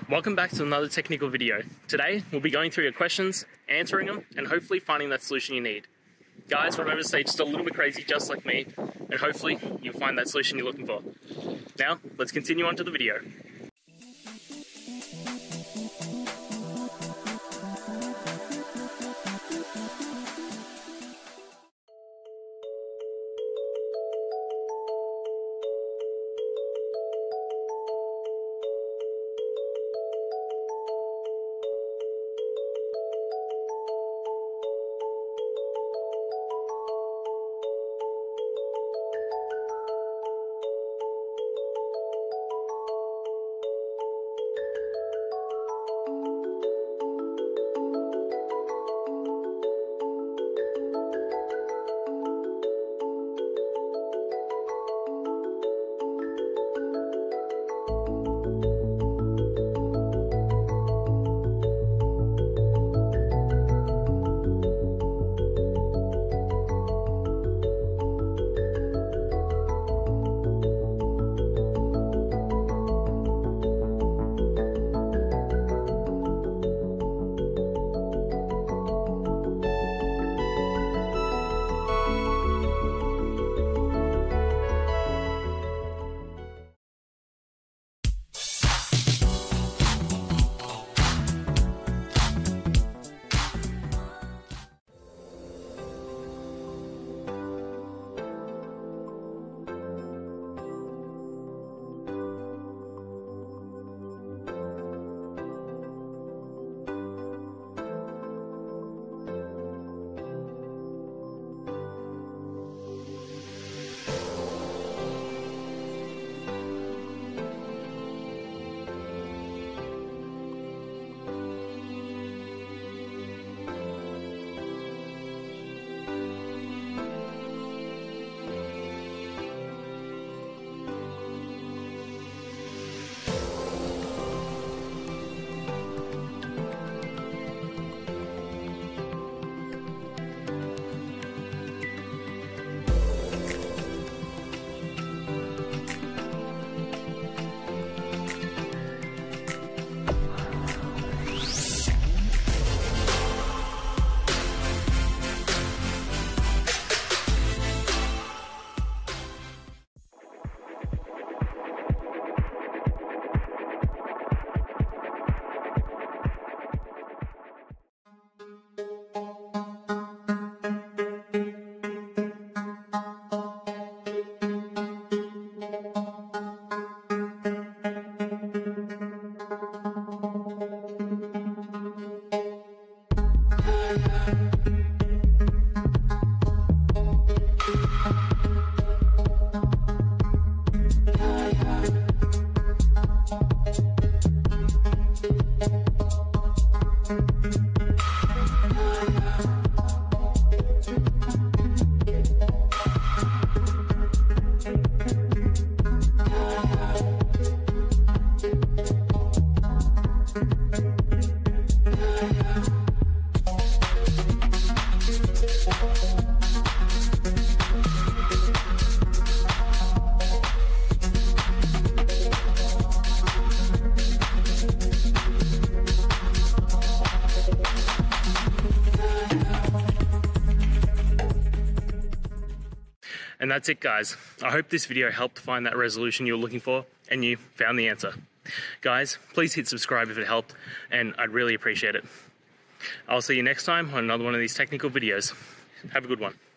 Welcome back to another technical video. Today, we'll be going through your questions, answering them, and hopefully finding that solution you need. Guys, remember to stay just a little bit crazy, just like me, and hopefully you'll find that solution you're looking for. Now, let's continue on to the video. And that's it, guys. I hope this video helped find that resolution you were looking for and you found the answer. Guys, please hit subscribe if it helped, and I'd really appreciate it. I'll see you next time on another one of these technical videos. Have a good one.